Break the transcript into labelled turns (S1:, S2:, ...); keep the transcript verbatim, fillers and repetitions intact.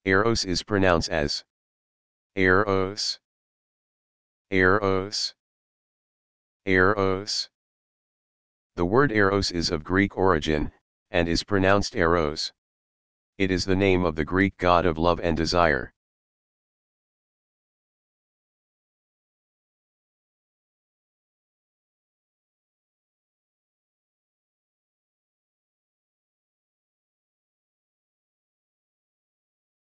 S1: Eros is pronounced as eh-rohs, eh-rohs, eh-rohs. The word eros is of Greek origin, and is pronounced eros. It is the name of the Greek god of love and desire.